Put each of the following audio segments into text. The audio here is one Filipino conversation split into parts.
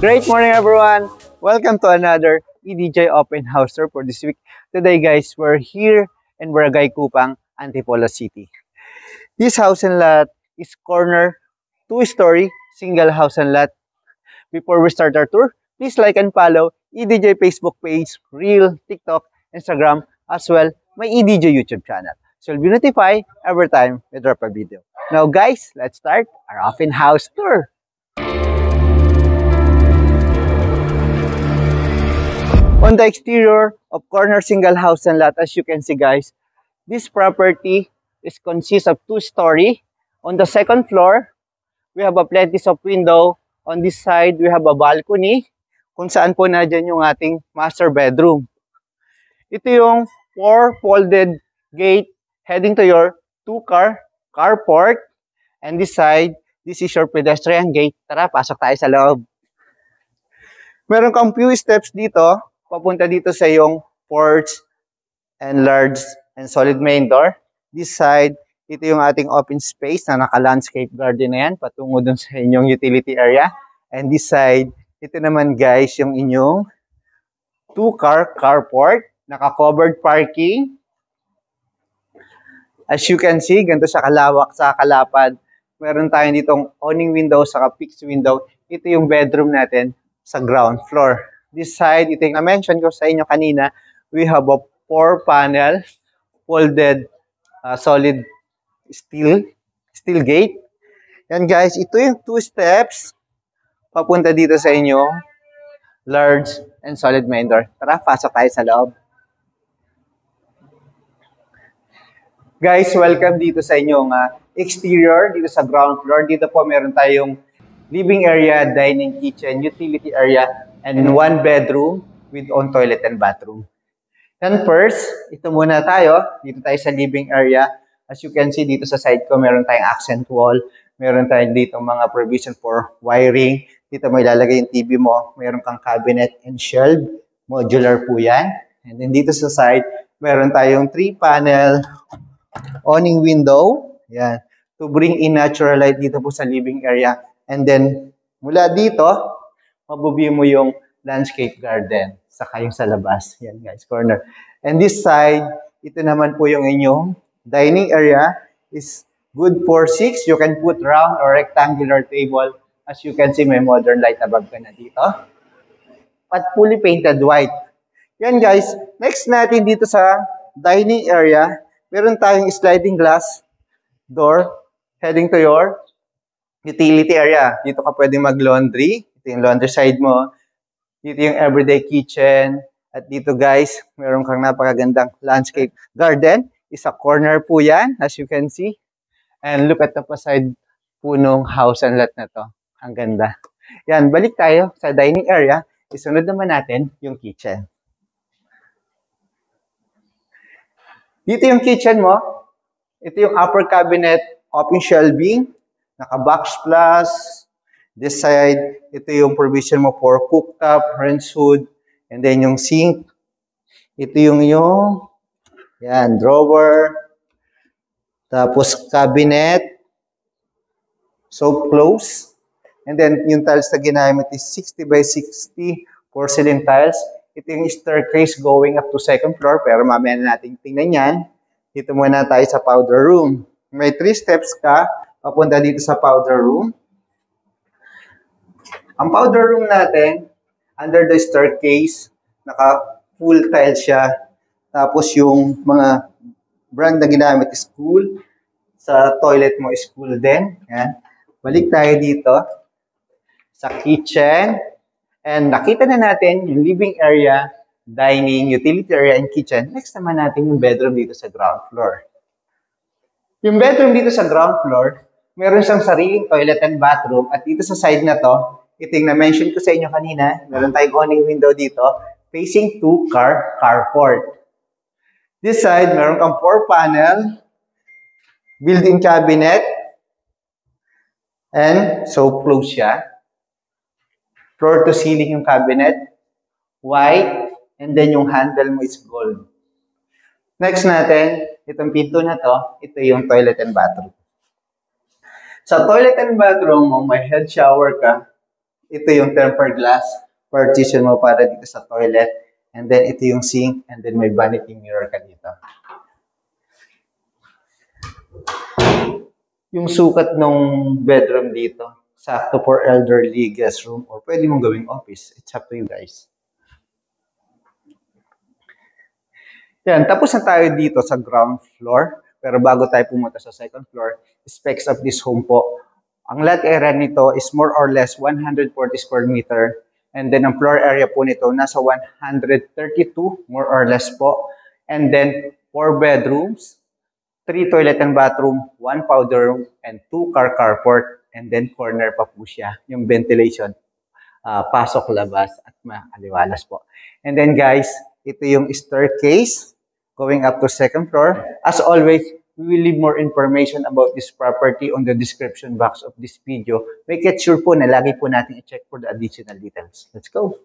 Great morning, everyone! Welcome to another EDJ Open House Tour for this week. Today, guys, we're here in Barangay Kupang, Antipolo City. This house and lot is corner, two-story, single house and lot. Before we start our tour, please like and follow EDJ Facebook page, Reel, TikTok, Instagram, as well my EDJ YouTube channel. So you'll be notified every time we drop a video. Now, guys, let's start our open house tour. On the exterior of corner single house and lot, as you can see, guys, this property consists of two-story. On the second floor, we have a plenty of window. On this side, we have a balcony kung saan po na dyan yung ating master bedroom. Ito yung 4 folded gate heading to your 2-car carport. And this side, this is your pedestrian gate. Tara, pasok tayo sa loob. Meron kang few steps dito, papunta dito sa yung porch and large and solid main door. This side, ito yung ating open space na naka-landscape garden na yan, patungo dun sa inyong utility area. And this side, ito naman guys, yung inyong 2-car carport, naka-covered parking. As you can see, ganito siya kalawak sa kalapad. Meron tayong ditong awning window, saka fixed window. Ito yung bedroom natin sa ground floor. This side, ito yung na-mention ko sa inyo kanina, we have a 4-panel folded solid steel gate. Yan guys, ito yung 2 steps papunta dito sa inyo large and solid main door. Tara, pasok tayo sa loob. Guys, welcome dito sa inyong exterior, dito sa ground floor. Dito po meron tayong living area, dining, kitchen, utility area, and 1 bedroom with own toilet and bathroom. And first, ito muna tayo. Dito tayo sa living area. As you can see, dito sa side ko, meron tayong accent wall. Meron tayong dito mga provision for wiring. Dito mo ilalagay yung TV mo. Meron kang cabinet and shelf. Modular po yan. And then dito sa side, meron tayong 3-panel awning window. Yan. To bring in natural light dito po sa living area. And then, mula dito, mabubi mo yung landscape garden. Saka yung sa labas. Yan guys, corner. And this side, ito naman po yung inyong dining area. Is good for 6. You can put round or rectangular table. As you can see, may modern light above ka na dito. But fully painted white. Yan guys, next natin dito sa dining area, meron tayong sliding glass door heading to your utility area. Dito ka pwedeng mag-laundry. Ito yung laundry side mo. Dito yung everyday kitchen. At dito guys, meron kang napakagandang landscape garden. Isa corner po yan, as you can see. And look at the side po nung house and lot na to. Ang ganda. Yan, balik tayo sa dining area. Isunod naman natin yung kitchen. Dito yung kitchen mo. Ito yung upper cabinet, open shelving. Naka-box plus. This side, ito yung provision mo for cooktop, rinse hood, and then yung sink. Ito yung yan, drawer. Tapos cabinet. Soap close. And then yung tiles na ginamit is 60 by 60 porcelain tiles. Ito yung staircase going up to 2nd floor, pero mamaya na natin tingnan yan. Dito muna tayo sa powder room. May 3 steps ka papunta dito sa powder room. Ang powder room natin, under the staircase, naka-full tile siya. Tapos yung mga brand na ginamit is cool. Sa toilet mo is cool din. Yan. Balik tayo dito sa kitchen. And nakita na natin yung living area, dining, utility area, and kitchen. Next naman natin yung bedroom dito sa ground floor. Yung bedroom dito sa ground floor, meron siyang sariling toilet and bathroom. At dito sa side na to, ito yung na-mention ko sa inyo kanina, meron tayong awning window dito, facing 2-car carport. This side, meron kang 4-panel, built-in cabinet, and soap close siya. Floor to ceiling yung cabinet, white, and then yung handle mo is gold. Next natin, itong pinto na to, ito yung toilet and bathroom. Sa toilet and bathroom mo, may head shower ka, Ito yung tempered glass partition mo para dito sa toilet. And then ito yung sink. And then may vanity mirror ka dito. Yung sukat ng bedroom dito, sakto for elderly guest room or pwede mong gawing office. It's up to you guys. Yan, tapos na tayo dito sa ground floor. Pero bago tayo pumunta sa second floor, specs of this home po. Ang lot area nito is more or less 140 square meter. And then ang floor area po nito nasa 132 more or less po. And then 4 bedrooms, 3 toilet and bathroom, 1 powder room, and 2 car carport. And then corner pa po siya, yung ventilation. Pasok, labas, at maaliwalas po. And then guys, ito yung staircase going up to second floor. As always, we will leave more information about this property on the description box of this video. Make it sure po na lagi po natin i-check for the additional details. Let's go!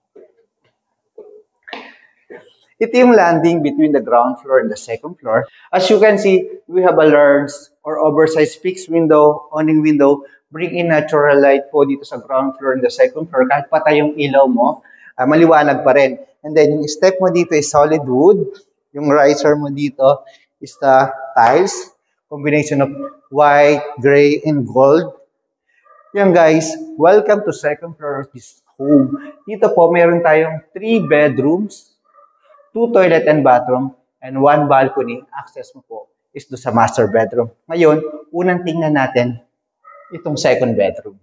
Ito yung landing between the ground floor and the second floor. As you can see, we have a large or oversized fixed window, awning window, bring in natural light po dito sa ground floor and the second floor. Kahit patay yung ilaw mo, maliwanag pa rin. And then yung step mo dito is solid wood. Yung riser mo dito is the tiles, combination of white, gray, and gold. Yan guys, welcome to second floor of this home. Dito po, meron tayong 3 bedrooms, 2 toilet and bathroom, and 1 balcony. Access mo po is do sa master bedroom. Ngayon, unang tingnan natin itong second bedroom.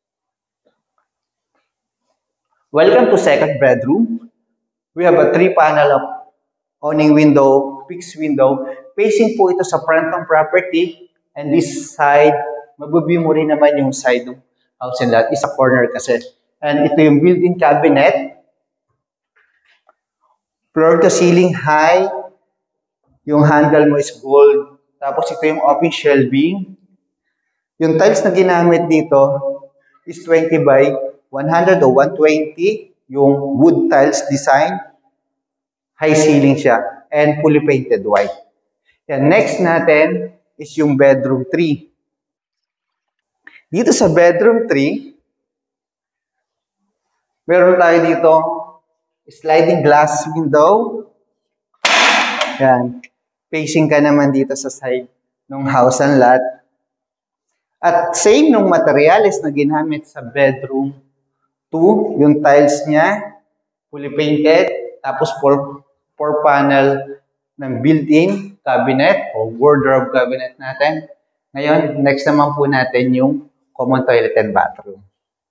Welcome to second bedroom. We have a 3-panel of awning window, fixed window. Facing po ito sa front ng property. And this side, mabubi mo rin naman yung side ng house and lot. Isa corner kasi. And ito yung built-in cabinet. Floor to ceiling high. Yung handle mo is gold. Tapos ito yung open shelving. Yung tiles na ginamit dito is 20 by 100 o 120. Yung wood tiles design. High ceiling siya. And fully painted white. Yan. Next natin is yung bedroom 3. Dito sa bedroom 3, meron tayo dito sliding glass window. Yan. Facing ka naman dito sa side ng house and lot. At same nung materials na ginamit sa bedroom 2, yung tiles niya, fully painted, tapos 4 panel ng built-in cabinet o wardrobe cabinet natin. Ngayon, next naman po natin yung common toilet and bathroom.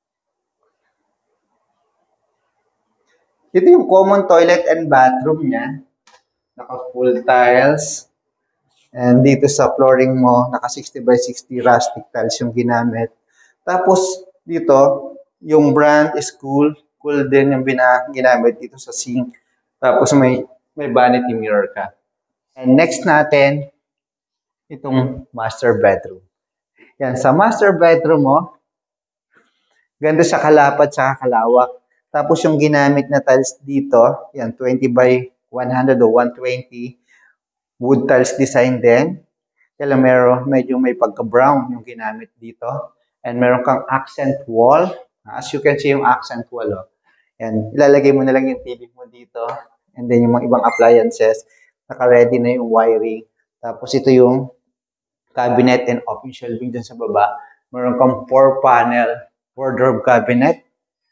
Ito yung common toilet and bathroom niya. Naka-full tiles. And dito sa flooring mo, naka 60 by 60 rustic tiles yung ginamit. Tapos dito, yung brand is cool. Cool din yung ginamit dito sa sink. Tapos may vanity mirror ka. And next natin, itong master bedroom. Yan, sa master bedroom mo, ganda sa kalapat sa kalawak. Tapos yung ginamit na tiles dito, yan, 20 by 100 o 120. Wood tiles design din. Kaya medyo may pagka-brown yung ginamit dito. And meron kang accent wall. As you can see yung accent wall. Oh. And ilalagay mo na lang yung TV mo dito. And then yung mga ibang appliances. Naka-ready na yung wiring. Tapos ito yung cabinet and open shelving dyan sa baba. Meron kang 4-panel wardrobe cabinet.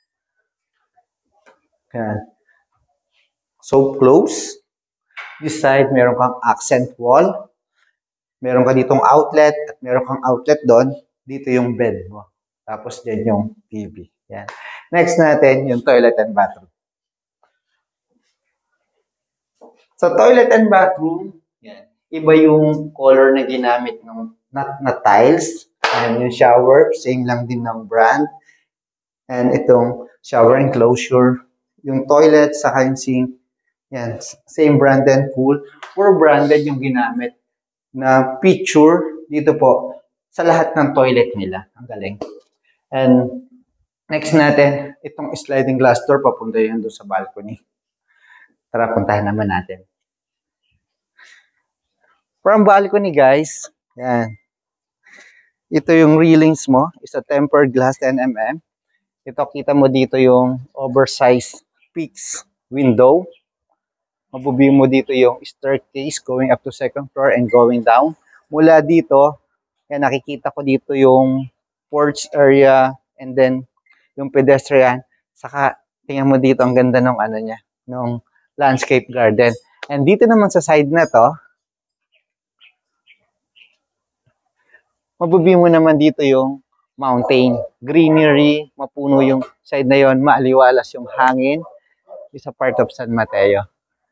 Yan. So close. This side, meron kang accent wall. Meron ka ditong outlet. At meron kang outlet doon. Dito yung bed mo. Tapos dyan yung TV. Yan. Next natin, yung toilet and bathroom. Sa toilet and bathroom, yan. Iba yung color na ginamit ng na tiles. And yung shower, same lang din ng brand. And itong shower enclosure. Yung toilet, saka yung sink. Yan, same brand and cool. Puro branded yung ginamit na picture dito po sa lahat ng toilet nila. Ang galing. And next natin, itong sliding glass door, papunta yan doon sa balcony. Tara, puntahan naman natin. From balcony, guys, yan. Ito yung railings mo. It's a tempered glass 10 mm. Ito, kita mo dito yung oversized fixed window. Mabubi mo dito yung staircase going up to second floor and going down. Mula dito, yan, nakikita ko dito yung porch area and then yung pedestrian. Saka, tingnan mo dito, ang ganda ng ano niya, ng landscape garden. And dito naman sa side na to, mabubi mo naman dito yung mountain. Greenery, mapuno yung side na yon, maaliwalas yung hangin. It's a part of San Mateo.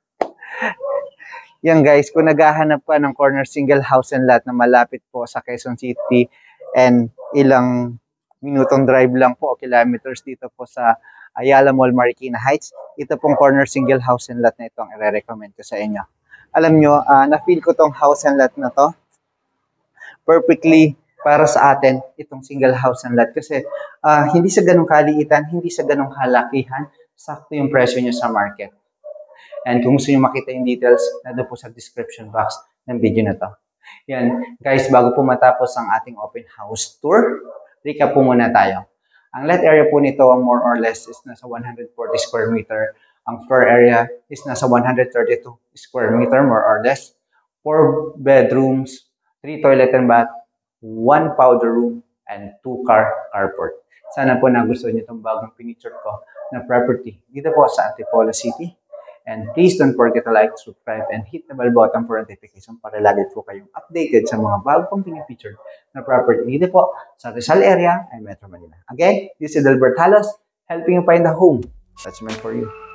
Yan guys, kung naghahanap ka ng corner single house and lot na malapit po sa Quezon City and ilang minutong drive lang po o kilometers dito po sa Ayala Mall, Marikina Heights, ito pong corner single house and lot na ito ang i-recommend ko sa inyo. Alam nyo, na-feel ko tong house and lot na to perfectly para sa atin, itong single house and lot. Kasi hindi sa ganong kaliitan, hindi sa ganong kalakihan, sakto yung presyo nyo sa market. And kung gusto nyo makita yung details, nandun po sa description box ng video na to. Yan, guys, bago po matapos ang ating open house tour, recap po muna tayo. Ang lot area po nito, more or less, is nasa 140 square meter. Ang floor area is nasa 132 square meter, more or less. 4 bedrooms, 3 toilet and bath, 1 powder room, and 2 car carport. Sana po nagustuhan nyo itong bagong pinicture ko na property dito po sa Antipolo City. And please don't forget to like, subscribe, and hit the bell button for notification para lagi po kayong updated sa mga bagong pinipicture na property dito po sa Rizal area and Metro Manila. Again, this is Delbert Halos, helping you find a home that's meant for you.